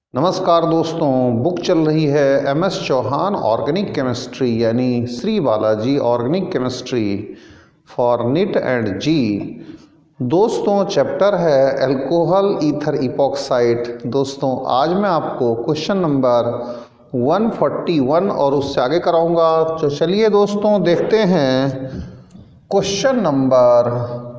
नमस्कार दोस्तों, बुक चल रही है MS चौहान ऑर्गेनिक केमिस्ट्री यानी Shri Balaji organic chemistry for NEET and JEE. दोस्तों चैप्टर है अल्कोहल ईथर इपॉक्साइड। दोस्तों आज मैं आपको क्वेश्चन नंबर 141 और उससे आगे कराऊंगा। तो चलिए दोस्तों देखते हैं क्वेश्चन नंबर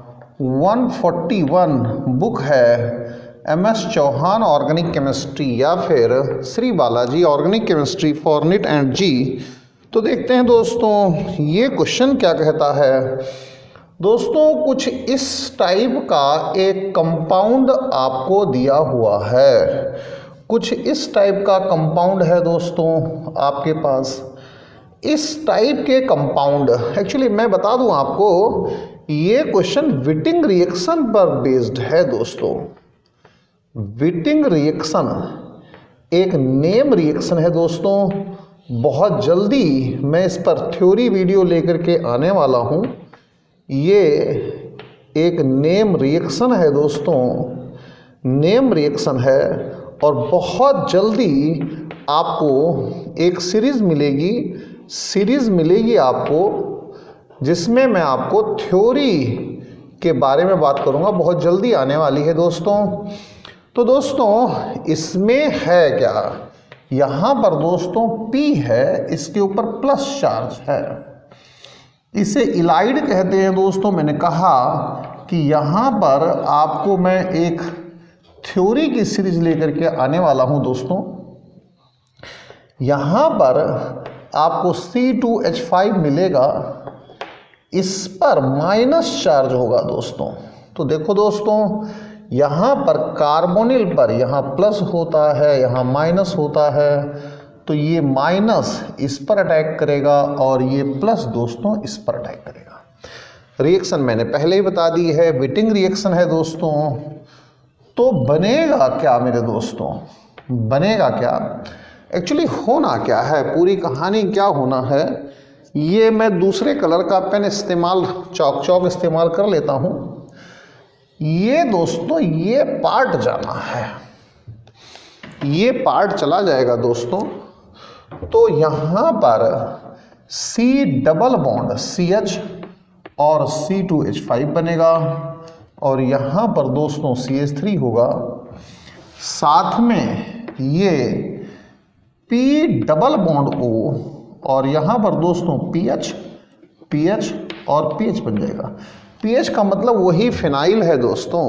141। बुक है MS चौहान ऑर्गेनिक केमिस्ट्री या फिर Shri Balaji organic chemistry for NEET and JEE. तो देखते हैं दोस्तों ये क्वेश्चन क्या कहता है। दोस्तों कुछ इस टाइप का एक कंपाउंड आपको दिया हुआ है, कुछ इस टाइप का कंपाउंड है दोस्तों आपके पास। इस टाइप के कंपाउंड, एक्चुअली मैं बता दूं आपको, ये क्वेश्चन विटिंग रिएक्शन पर बेस्ड है दोस्तों। विटिंग रिएक्शन एक नेम रिएक्शन है दोस्तों। बहुत जल्दी मैं इस पर थ्योरी वीडियो लेकर के आने वाला हूँ। ये एक नेम रिएक्शन है दोस्तों, नेम रिएक्शन है और बहुत जल्दी आपको एक सीरीज़ मिलेगी आपको, जिसमें मैं आपको थ्योरी के बारे में बात करूँगा। बहुत जल्दी आने वाली है दोस्तों। तो दोस्तों इसमें है क्या, यहाँ पर दोस्तों P है, इसके ऊपर प्लस चार्ज है, इसे इलाइड कहते हैं दोस्तों। मैंने कहा कि यहाँ पर आपको मैं एक थ्योरी की सीरीज लेकर के आने वाला हूँ दोस्तों। यहाँ पर आपको C2H5 मिलेगा, इस पर माइनस चार्ज होगा दोस्तों। तो देखो दोस्तों यहाँ पर कार्बोनिल पर यहाँ प्लस होता है, यहाँ माइनस होता है, तो ये माइनस इस पर अटैक करेगा और ये प्लस दोस्तों इस पर अटैक करेगा। रिएक्शन मैंने पहले ही बता दी है, विटिंग रिएक्शन है दोस्तों। तो बनेगा क्या मेरे दोस्तों, बनेगा क्या, एक्चुअली होना क्या है, पूरी कहानी क्या होना है, ये मैं दूसरे कलर का पेन इस्तेमाल, चौक इस्तेमाल कर लेता हूँ। ये दोस्तों ये पार्ट जाना है, ये पार्ट चला जाएगा दोस्तों। तो यहाँ पर C डबल बॉन्ड CH और C2H5 बनेगा और यहाँ पर दोस्तों CH3 होगा, साथ में ये P डबल बॉन्ड O और यहाँ पर दोस्तों PH और PH बन जाएगा। PH का मतलब वही फिनाइल है दोस्तों।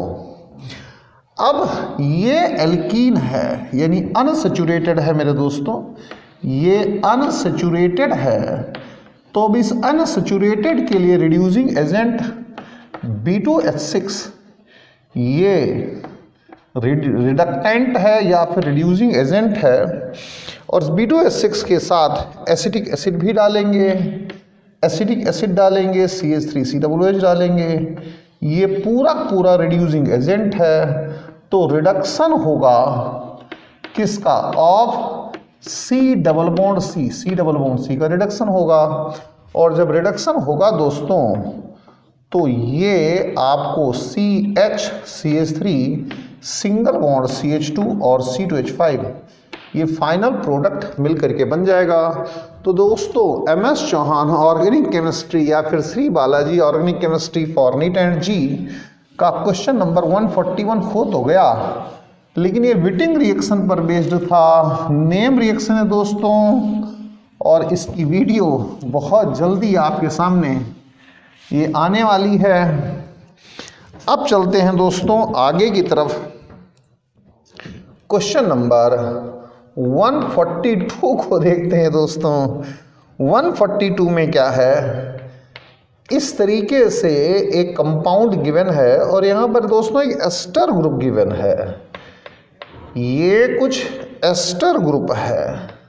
अब ये एल्कीन है यानी अनसैचुरेटेड है मेरे दोस्तों, ये अनसैचुरेटेड है। तो अब इस अनसैचुरेटेड के लिए रिड्यूसिंग एजेंट B2H6 ये रिडक्टेंट है या फिर रिड्यूसिंग एजेंट है, और B2H6 के साथ एसिटिक एसिड भी डालेंगे, एसिटिक एसिड डालेंगे, CH3COOH डालेंगे, ये पूरा रिड्यूसिंग एजेंट है। तो रिडक्शन होगा किसका, of C double bond C का रिडक्शन होगा। और जब रिडक्शन होगा दोस्तों तो ये आपको CH3 सिंगल बॉन्ड CH2 और C2H5 ये फाइनल प्रोडक्ट मिल करके बन जाएगा। तो दोस्तों MS चौहान ऑर्गेनिक केमिस्ट्री या फिर Shri Balaji organic chemistry for NEET and JEE का क्वेश्चन नंबर 141 हो तो गया, लेकिन ये विटिंग रिएक्शन पर बेस्ड था, नेम रिएक्शन है दोस्तों। और इसकी वीडियो बहुत जल्दी आपके सामने ये आने वाली है। अब चलते हैं दोस्तों आगे की तरफ। क्वेश्चन नंबर 142 को देखते हैं दोस्तों। 142 में क्या है, इस तरीके से एक कंपाउंड गिवन है और यहाँ पर दोस्तों एक एस्टर ग्रुप गिवन है। ये कुछ एस्टर ग्रुप है,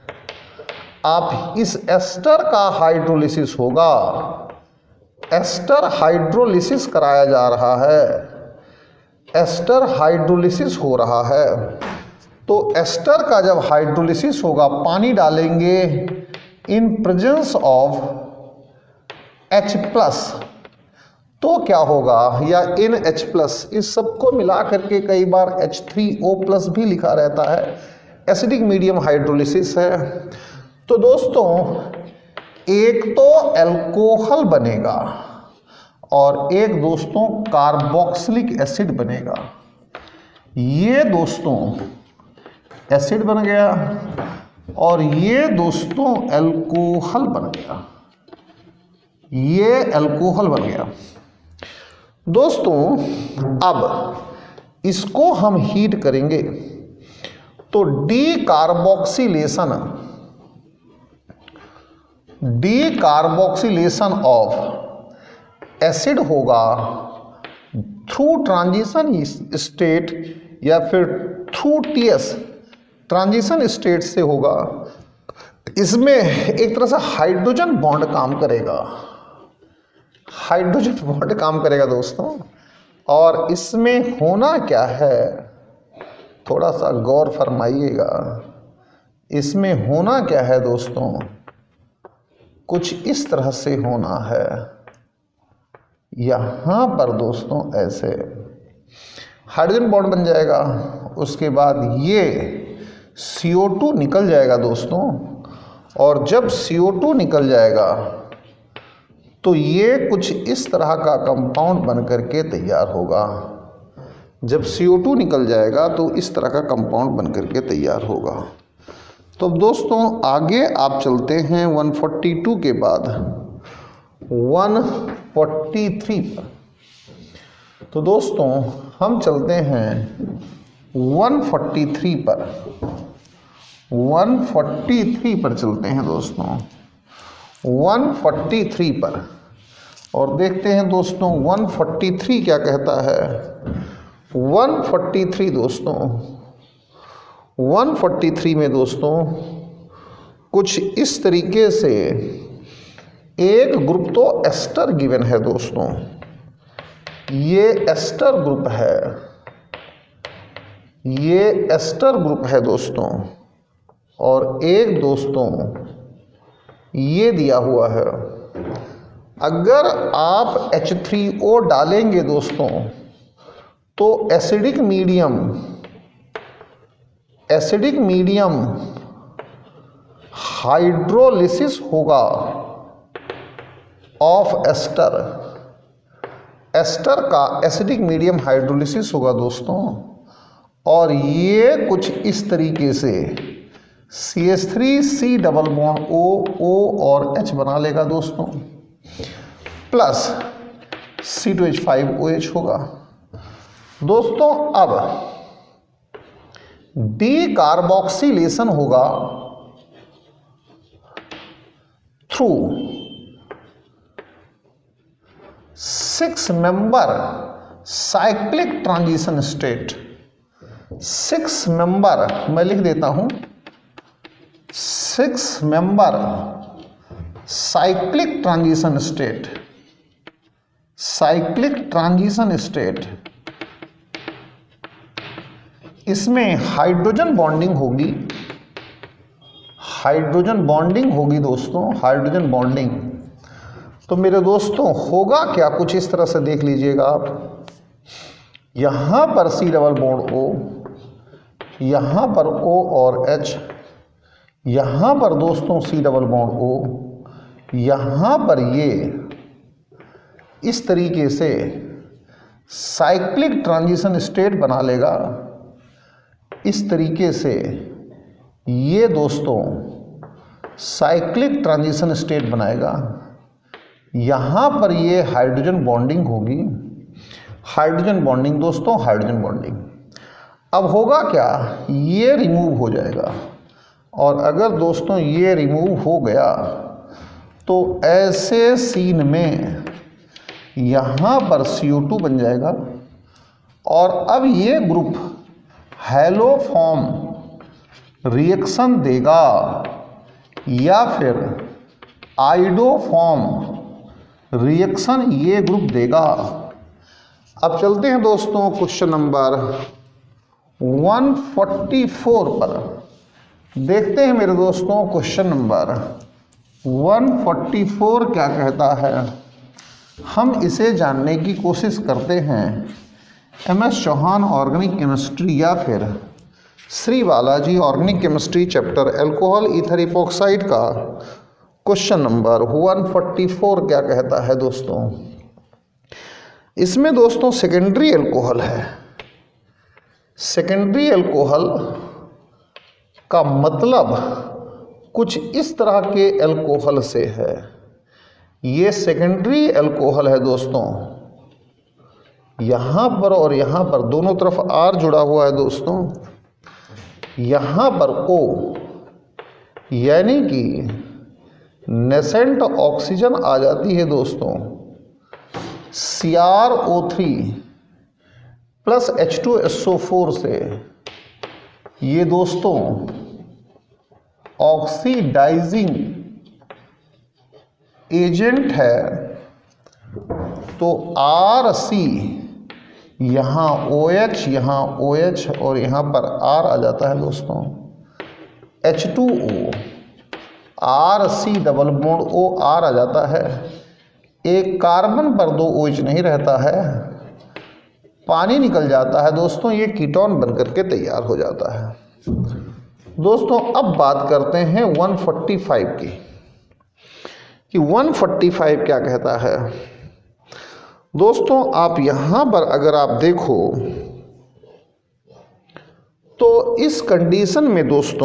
आप इस एस्टर का हाइड्रोलिसिस होगा, एस्टर हाइड्रोलिसिस कराया जा रहा है, एस्टर हाइड्रोलिसिस हो रहा है। तो एस्टर का जब हाइड्रोलिसिस होगा, पानी डालेंगे इन प्रेजेंस ऑफ H+, तो क्या होगा, या इन H+, इस सबको मिला करके कई बार H3O+ भी लिखा रहता है, एसिडिक मीडियम हाइड्रोलिसिस है। तो दोस्तों एक तो अल्कोहल बनेगा और एक दोस्तों कार्बोक्सिलिक एसिड बनेगा। ये दोस्तों एसिड बन गया और ये दोस्तों अल्कोहल बन गया, ये अल्कोहल बन गया। दोस्तों अब इसको हम हीट करेंगे तो डीकार्बोक्सिलेशन ऑफ एसिड होगा थ्रू ट्रांजिशन स्टेट या फिर थ्रू टीएस, ट्रांजिशन स्टेट से होगा। इसमें एक तरह से हाइड्रोजन बॉन्ड काम करेगा, हाइड्रोजन बॉन्ड काम करेगा दोस्तों। और इसमें होना क्या है, थोड़ा सा गौर फरमाइएगा। इसमें होना क्या है दोस्तों, कुछ इस तरह से होना है। यहाँ पर दोस्तों ऐसे हाइड्रोजन बॉन्ड बन जाएगा, उसके बाद ये CO2 निकल जाएगा दोस्तों। और जब CO2 निकल जाएगा तो ये कुछ इस तरह का कंपाउंड बन करके तैयार होगा। जब CO2 निकल जाएगा तो इस तरह का कंपाउंड बन करके तैयार होगा। तो दोस्तों आगे आप चलते हैं 142 के बाद 143 पर। तो दोस्तों हम चलते हैं 143 पर, 143 पर चलते हैं दोस्तों, 143 पर। और देखते हैं दोस्तों 143 क्या कहता है। 143 दोस्तों, 143 में दोस्तों कुछ इस तरीके से एक ग्रुप तो एस्टर गिवन है दोस्तों, ये एस्टर ग्रुप है, ये एस्टर ग्रुप है दोस्तों। और एक दोस्तों ये दिया हुआ है। अगर आप H3O डालेंगे दोस्तों तो एसिडिक मीडियम हाइड्रोलिसिस होगा ऑफ एस्टर, एस्टर का एसिडिक मीडियम हाइड्रोलिसिस होगा दोस्तों। और ये कुछ इस तरीके से CH3 डबल बॉन्ड O और H बना लेगा दोस्तों, प्लस C2H5OH होगा दोस्तों। अब डीकार्बोक्सिलेशन होगा through 6 member cyclic transition state. 6 member मैं लिख देता हूं, 6 member cyclic transition state, cyclic transition state. इसमें हाइड्रोजन बॉन्डिंग होगी, हाइड्रोजन बॉन्डिंग होगी दोस्तों, हाइड्रोजन बॉन्डिंग। तो मेरे दोस्तों होगा क्या, कुछ इस तरह से देख लीजिएगा आप। यहाँ पर C डबल बॉन्ड O, यहाँ पर O और H, यहाँ पर दोस्तों C डबल बॉन्ड O, यहाँ पर ये इस तरीके से साइक्लिक ट्रांजिशन स्टेट बना लेगा। इस तरीके से ये दोस्तों साइक्लिक ट्रांजिशन स्टेट बनाएगा। यहाँ पर ये हाइड्रोजन बॉन्डिंग होगी, हाइड्रोजन बॉन्डिंग दोस्तों, हाइड्रोजन बॉन्डिंग। अब होगा क्या, ये रिमूव हो जाएगा। और अगर दोस्तों ये रिमूव हो गया तो ऐसे सीन में यहाँ पर CO2 बन जाएगा। और अब ये ग्रुप हैलोफॉर्म रिएक्शन देगा या फिर आइडोफॉर्म रिएक्शन ये ग्रुप देगा। अब चलते हैं दोस्तों क्वेश्चन नंबर 144 पर। देखते हैं मेरे दोस्तों क्वेश्चन नंबर 144 क्या कहता है। हम इसे जानने की कोशिश करते हैं। MS चौहान ऑर्गेनिक केमिस्ट्री या फिर Shri Balaji organic chemistry chapter alcohol ether epoxide का क्वेश्चन नंबर 144 क्या कहता है दोस्तों। इसमें दोस्तों सेकेंडरी एल्कोहल है। सेकेंडरी एल्कोहल का मतलब कुछ इस तरह के एल्कोहल से है। ये सेकेंडरी एल्कोहल है दोस्तों। यहाँ पर और यहाँ पर दोनों तरफ R जुड़ा हुआ है दोस्तों। यहाँ पर O यानी कि नेसेंट ऑक्सीजन आ जाती है दोस्तों CrO3 प्लस H2SO4 से। ये दोस्तों ऑक्सीडाइजिंग एजेंट है। तो RC यहाँ OH, यहाँ OH और यहाँ पर R आ जाता है दोस्तों। H2O RC double bond O R आ जाता है। एक कार्बन पर 2 OH नहीं रहता है, पानी निकल जाता है दोस्तों। ये कीटोन बनकर के तैयार हो जाता है दोस्तों। अब बात करते हैं 145 की कि 145 क्या कहता है दोस्तों। आप यहाँ पर अगर आप देखो तो इस कंडीशन में दोस्तों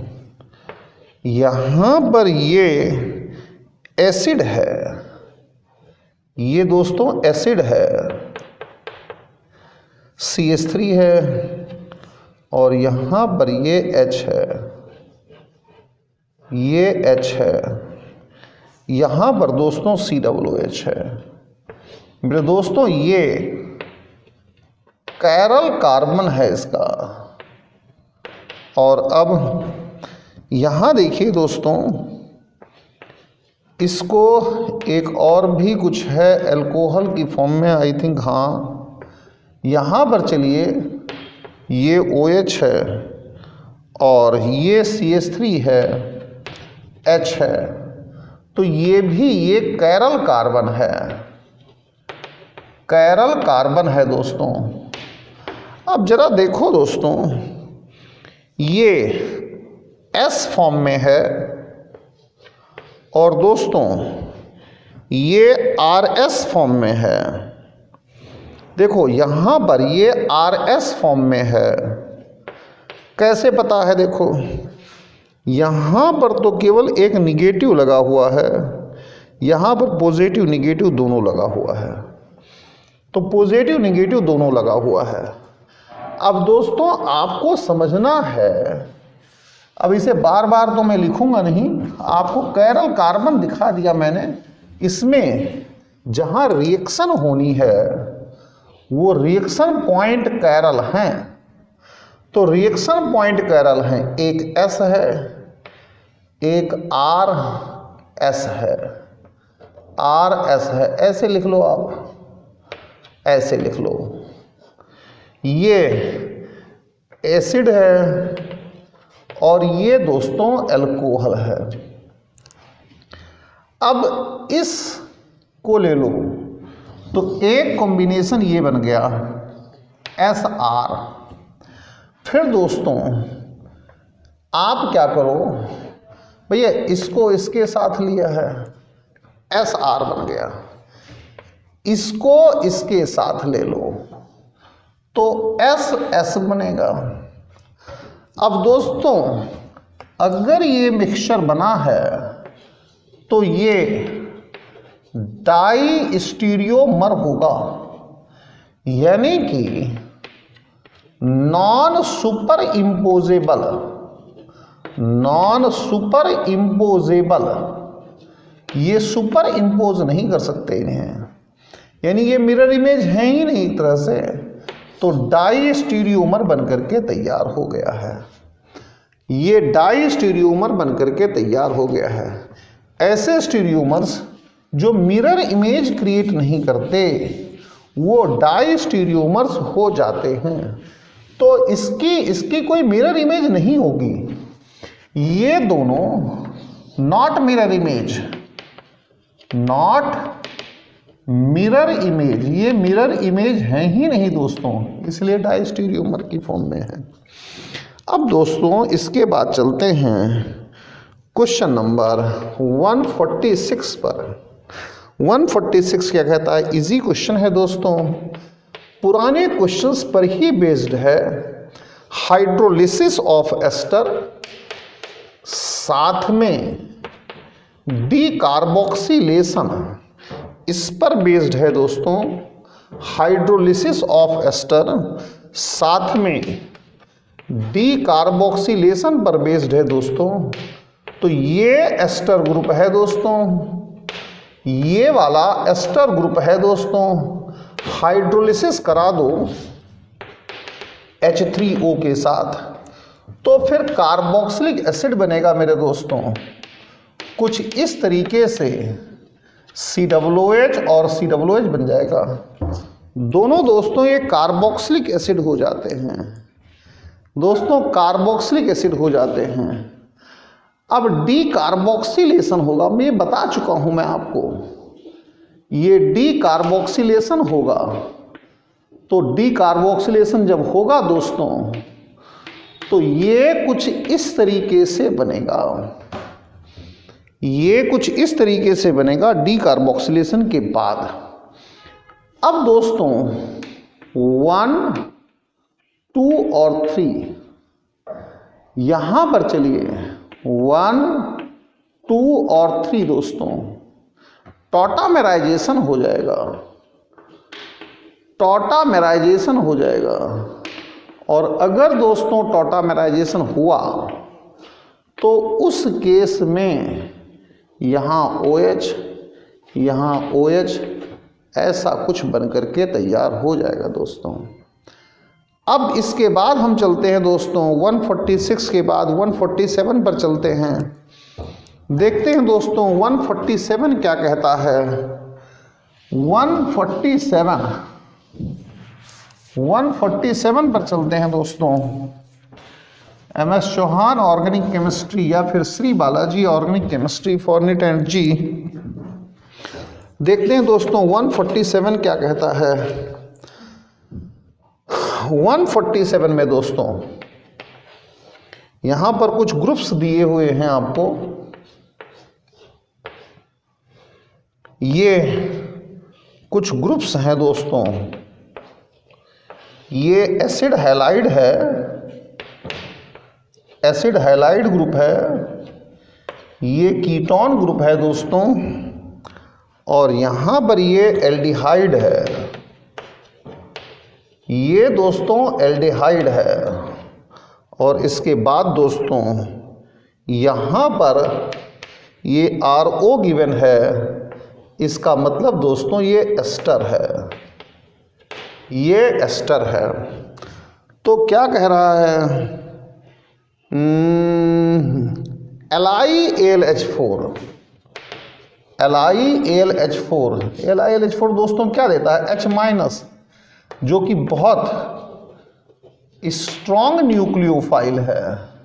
यहाँ पर ये एसिड है, ये दोस्तों एसिड है, CH3 है और यहाँ पर ये H है, ये H है, यहाँ पर दोस्तों COOH है। मेरे दोस्तों ये कैरल कार्बन है इसका। और अब यहाँ देखिए दोस्तों, इसको एक और भी कुछ है अल्कोहल की फॉर्म में, आई थिंक। हाँ, यहाँ पर चलिए ये OH है और ये CH3 है, H है। तो ये भी ये कैरल कार्बन है, कैरल कार्बन है दोस्तों। अब जरा देखो दोस्तों, ये S फॉर्म में है और दोस्तों ये RS फॉर्म में है। देखो यहाँ पर ये RS फॉर्म में है। कैसे पता है? देखो यहाँ पर तो केवल एक निगेटिव लगा हुआ है, यहाँ पर पॉजिटिव निगेटिव दोनों लगा हुआ है। तो पॉजिटिव निगेटिव दोनों लगा हुआ है। अब दोस्तों आपको समझना है, अब इसे बार बार तो मैं लिखूंगा नहीं, आपको कैरल कार्बन दिखा दिया मैंने। इसमें जहाँ रिएक्शन होनी है वो रिएक्शन पॉइंट कैरल हैं। तो रिएक्शन पॉइंट कैरल हैं, एक S है, एक RS है, RS है। ऐसे लिख लो आप, ऐसे लिख लो। ये एसिड है और ये दोस्तों अल्कोहल है। अब इस को ले लो तो एक कॉम्बिनेशन ये बन गया SR। फिर दोस्तों आप क्या करो भैया, इसको इसके साथ लिया है, SR बन गया। इसको इसके साथ ले लो तो SS बनेगा। अब दोस्तों अगर ये मिक्सचर बना है तो ये डाई स्टीरियोमर होगा, यानी कि non superimposable, non superimposable. ये सुपर इम्पोज नहीं कर सकते इन्हें, यानी ये मिरर इमेज है ही नहीं एक तरह से। तो डाई स्टीरियोमर बनकर के तैयार हो गया है, ये डाई स्टीरियोमर बनकर के तैयार हो गया है। ऐसे स्टीरियोमर्स जो मिरर इमेज क्रिएट नहीं करते वो डाई स्टीरियोमर्स हो जाते हैं। तो इसकी कोई मिरर इमेज नहीं होगी। ये दोनों not mirror image, not mirror image, ये मिरर इमेज है ही नहीं दोस्तों, इसलिए डाई स्टीरियोमर की फॉर्म में है। अब दोस्तों इसके बाद चलते हैं क्वेश्चन नंबर 146 पर। 146 क्या कहता है? इजी क्वेश्चन है दोस्तों, पुराने क्वेश्चंस पर ही बेस्ड है। हाइड्रोलिसिस ऑफ एस्टर साथ में डीकार्बोक्सिलेशन, इस पर बेस्ड है दोस्तों। हाइड्रोलिसिस ऑफ एस्टर साथ में डीकार्बोक्सिलेशन पर बेस्ड है दोस्तों। तो ये एस्टर ग्रुप है दोस्तों, ये वाला एस्टर ग्रुप है दोस्तों। हाइड्रोलिसिस करा दो H3O के साथ तो फिर कार्बोक्सिलिक एसिड बनेगा मेरे दोस्तों, कुछ इस तरीके से COOH और COOH बन जाएगा। दोनों दोस्तों ये कार्बोक्सिलिक एसिड हो जाते हैं दोस्तों, कार्बोक्सिलिक एसिड हो जाते हैं। अब डीकार्बोक्सिलेशन होगा, मैं बता चुका हूं मैं आपको, ये डीकार्बोक्सिलेशन होगा। तो डीकार्बोक्सिलेशन जब होगा दोस्तों तो ये कुछ इस तरीके से बनेगा, ये कुछ इस तरीके से बनेगा डीकार्बोक्सिलेशन के बाद। अब दोस्तों 1, 2 और 3 यहां पर चलिए 1, 2 और 3 दोस्तों टॉटामेराइजेशन हो जाएगा, टॉटामेराइजेशन हो जाएगा। और अगर दोस्तों टॉटामेराइजेशन हुआ तो उस केस में यहाँ OH यहाँ OH ऐसा कुछ बन करके तैयार हो जाएगा दोस्तों। अब इसके बाद हम चलते हैं दोस्तों 146 के बाद 147 पर चलते हैं। देखते हैं दोस्तों 147 क्या कहता है। 147 पर चलते हैं दोस्तों। MS चौहान ऑर्गेनिक केमिस्ट्री या फिर Shri Balaji organic chemistry for NEET and JEE. देखते हैं दोस्तों 147 क्या कहता है। 147 में दोस्तों यहां पर कुछ ग्रुप्स दिए हुए हैं आपको, ये कुछ ग्रुप्स हैं दोस्तों। ये एसिड हैलाइड है, एसिड हैलाइड ग्रुप है, ये कीटोन ग्रुप है दोस्तों, और यहां पर ये एल्डिहाइड है, ये दोस्तों एल्डिहाइड है। और इसके बाद दोस्तों यहां पर ये RO गिवन है, इसका मतलब दोस्तों ये एस्टर है, ये एस्टर है। तो क्या कह रहा है, LiAlH4, LiAlH4 दोस्तों क्या देता है, H-, जो कि बहुत स्ट्रॉन्ग न्यूक्लियोफाइल है।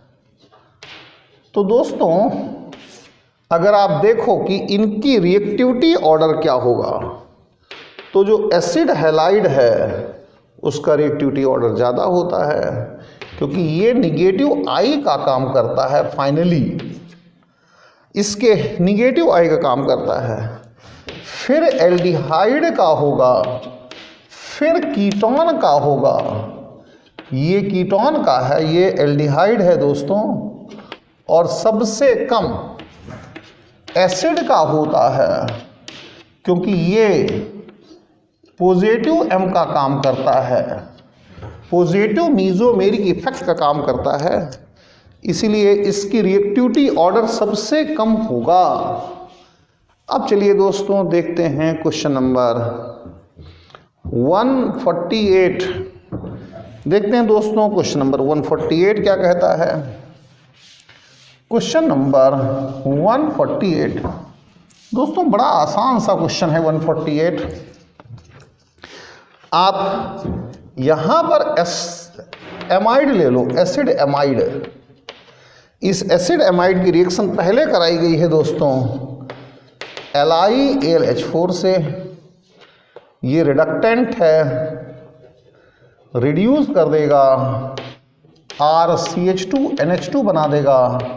तो दोस्तों अगर आप देखो कि इनकी रिएक्टिविटी ऑर्डर क्या होगा, तो जो एसिड हैलाइड है उसका रिएक्टिविटी ऑर्डर ज़्यादा होता है, क्योंकि ये निगेटिव आई का काम करता है। फाइनली इसके निगेटिव आई का काम करता है। फिर एल्डिहाइड का होगा, फिर कीटोन का होगा, ये कीटोन का है, ये एल्डिहाइड है दोस्तों, और सबसे कम एसिड का होता है, क्योंकि ये पॉजिटिव M का काम करता है, पॉजिटिव मीजोमेरिक इफेक्ट का काम करता है, इसीलिए इसकी रिएक्टिविटी ऑर्डर सबसे कम होगा। अब चलिए दोस्तों देखते हैं क्वेश्चन नंबर 148। देखते हैं दोस्तों क्वेश्चन नंबर 148 क्या कहता है। क्वेश्चन नंबर 148 दोस्तों बड़ा आसान सा क्वेश्चन है 148। आप यहां पर एमाइड ले लो, एसिड एमाइड। इस एसिड एमाइड की रिएक्शन पहले कराई गई है दोस्तों LiAlH4 से। ये रिडक्टेंट है, रिड्यूस कर देगा RCH2NH2 बना देगा,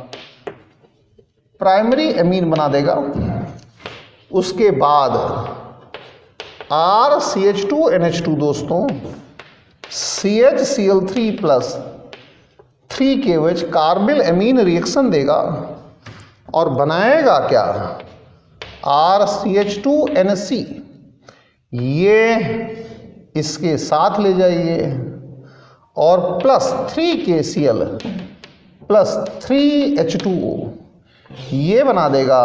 प्राइमरी एमीन बना देगा। उसके बाद RCH2NH2 दोस्तों CHCl3 plus 3KOH carbyl amine reaction देगा और बनाएगा क्या, RCH2NC। ये इसके साथ ले जाइए और प्लस 3KCl प्लस 3H2O, ये बना देगा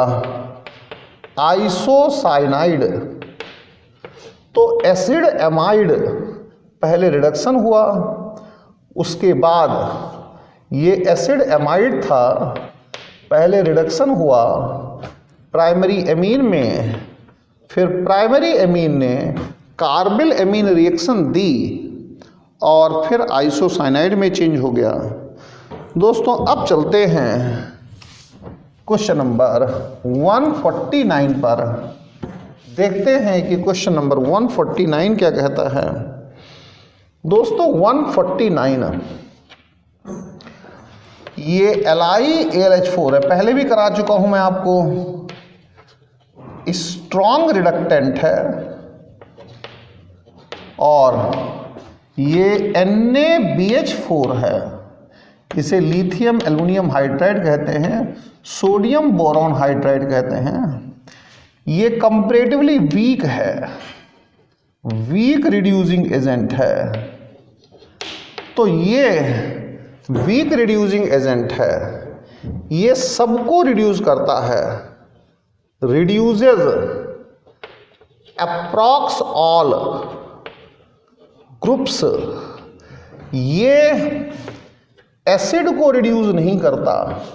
आइसोसाइनाइड। तो एसिड एमाइड पहले रिडक्शन हुआ, उसके बाद ये एसिड एमाइड था, पहले रिडक्शन हुआ प्राइमरी एमीन में, फिर प्राइमरी एमीन ने कार्बिल एमीन रिएक्शन दी और फिर आइसोसाइनाइड में चेंज हो गया। दोस्तों अब चलते हैं क्वेश्चन नंबर 149 पर, देखते हैं कि क्वेश्चन नंबर 149 क्या कहता है। दोस्तों 149 ये LiAlH4 है, पहले भी करा चुका हूं मैं आपको। स्ट्रॉन्ग रिडक्टेंट है और ये NaBH4 है, इसे लिथियम एल्युमिनियम हाइड्राइड कहते हैं, सोडियम बोरॉन हाइड्राइड कहते हैं। ये कंपैरेटिवली वीक है, वीक रिड्यूसिंग एजेंट है। तो ये वीक रिड्यूसिंग एजेंट है, ये सबको रिड्यूस करता है, रिड्यूसेस अप्रॉक्स ऑल ग्रुप्स। ये एसिड को रिड्यूस नहीं करता,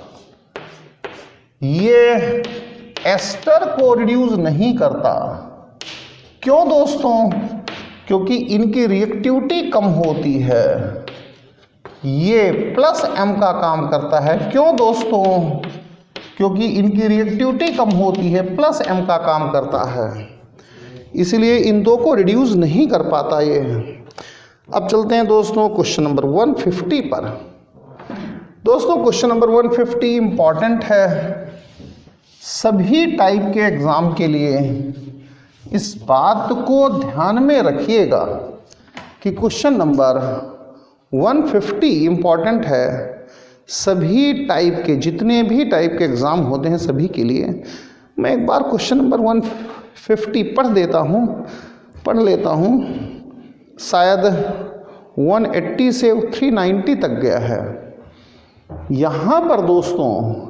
ये एस्टर को रिड्यूस नहीं करता। क्यों दोस्तों? क्योंकि इनकी रिएक्टिविटी कम होती है। ये प्लस M का काम करता है। क्यों दोस्तों? क्योंकि इनकी रिएक्टिविटी कम होती है, प्लस M का काम करता है, इसलिए इन दो को रिड्यूस नहीं कर पाता ये। अब चलते हैं दोस्तों क्वेश्चन नंबर 150 पर। दोस्तों क्वेश्चन नंबर 150 इंपॉर्टेंट है सभी टाइप के एग्जाम के लिए। इस बात को ध्यान में रखिएगा कि क्वेश्चन नंबर 150 इंपॉर्टेंट है सभी टाइप के, जितने भी टाइप के एग्ज़ाम होते हैं सभी के लिए। मैं एक बार क्वेश्चन नंबर 150 पढ़ लेता हूँ। शायद 180 से 390 तक गया है। यहाँ पर दोस्तों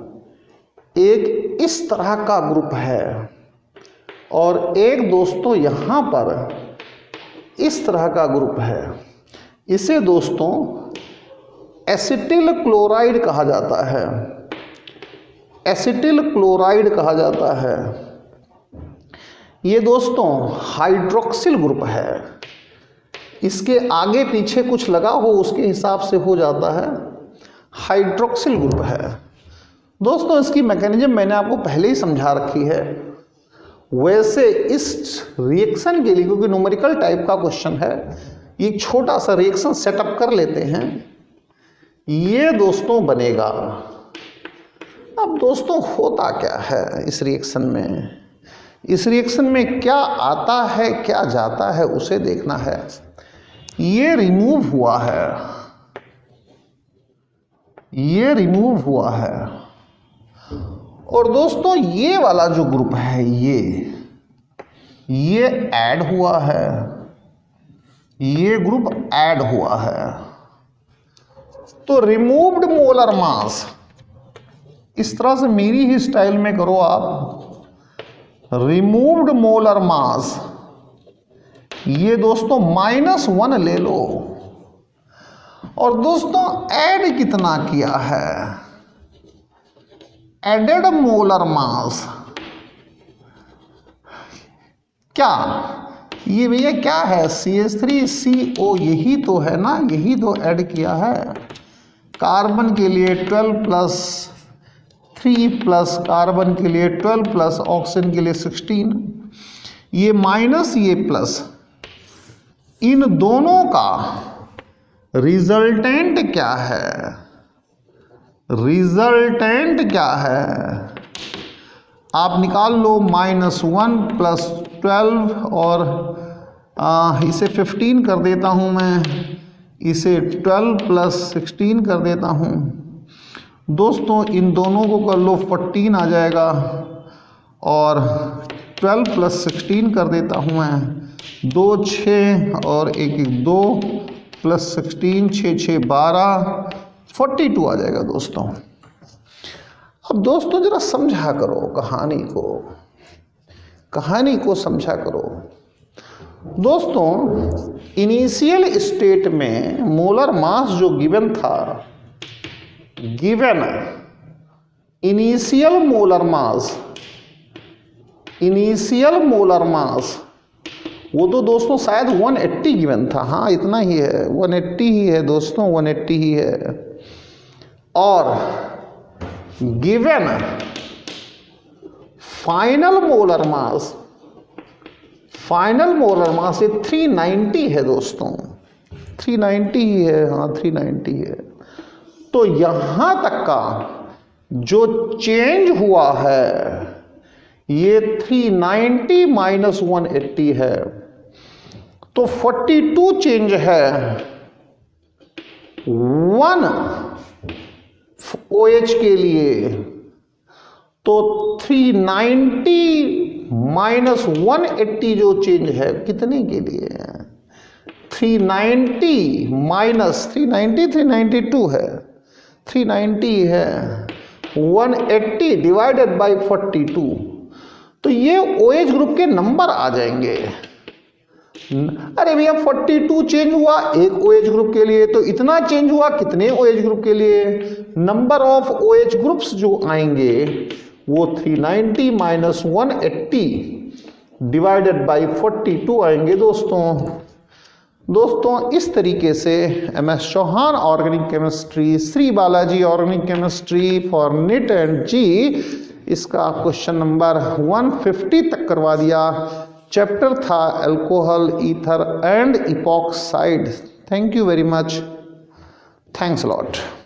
एक इस तरह का ग्रुप है और एक दोस्तों यहाँ पर इस तरह का ग्रुप है। इसे दोस्तों एसिटिल क्लोराइड कहा जाता है, एसिटिल क्लोराइड कहा जाता है। ये दोस्तों हाइड्रोक्सिल ग्रुप है, इसके आगे पीछे कुछ लगा हो उसके हिसाब से हो जाता है, हाइड्रोक्सिल ग्रुप है। दोस्तों इसकी मैकेनिज्म मैंने आपको पहले ही समझा रखी है। वैसे इस रिएक्शन के लिए, क्योंकि न्यूमेरिकल टाइप का क्वेश्चन है, एक छोटा सा रिएक्शन सेटअप कर लेते हैं। ये दोस्तों बनेगा। अब दोस्तों होता क्या है इस रिएक्शन में, इस रिएक्शन में क्या आता है क्या जाता है उसे देखना है। ये रिमूव हुआ है, ये रिमूव हुआ है, और दोस्तों ये वाला जो ग्रुप है ये ऐड हुआ है, ये ग्रुप ऐड हुआ है। तो रिमूव्ड मोलर मास, इस तरह से मेरी ही स्टाइल में करो आप, रिमूव्ड मोलर मास, ये दोस्तों -1 ले लो। और दोस्तों ऐड कितना किया है, एडेड मोलर मास क्या, ये भैया क्या है, CH3CO, यही तो है ना, यही तो ऐड किया है। कार्बन के लिए 12+3 प्लस, कार्बन के लिए 12 प्लस, ऑक्सीजन के लिए 16, ये माइनस ये प्लस, इन दोनों का रिजल्टेंट क्या है, रिजल्टेंट क्या है, आप निकाल लो। -1 + 12 और इसे 15 कर देता हूँ मैं, इसे 12 + 16 कर देता हूँ। दोस्तों इन दोनों को कर लो, 14 आ जाएगा, और 12 + 16 कर देता हूँ मैं, 2 6 और 1 1 2 + 16 6 6 12 42 आ जाएगा दोस्तों। अब दोस्तों जरा समझा करो कहानी को समझा करो। दोस्तों इनिशियल स्टेट में मोलर मास जो गिवन था, गिवन इनिशियल मोलर मास वो तो दोस्तों शायद 180 गिवन था। हाँ इतना ही है, 180 ही है दोस्तों, 180 ही है। और गिवन फाइनल मोलर मास ये 390 है दोस्तों, 390 ही है। हाँ 390 है। तो यहां तक का जो चेंज हुआ है ये 390 - 180 है, तो 42 चेंज है 1 OH के लिए। तो 390 - 180 जो चेंज है कितने के लिए है? 390 - 392 है, 390 है, 180 डिवाइडेड बाई 42, तो ये OH ग्रुप के नंबर आ जाएंगे। अरे भैया 42 चेंज हुआ एक OH ग्रुप के लिए, तो इतना चेंज हुआ कितने OH ग्रुप के लिए? नंबर ऑफ OH ग्रुप्स जो आएंगे वो 390 - 180 डिवाइडेड बाई 42 आएंगे दोस्तों इस तरीके से MS Chauhan organic chemistry, Shri Balaji organic chemistry for NEET and JEE, इसका क्वेश्चन नंबर 150 तक करवा दिया। चैप्टर था alcohol, ether and epoxide. Thank you very much, thanks lot.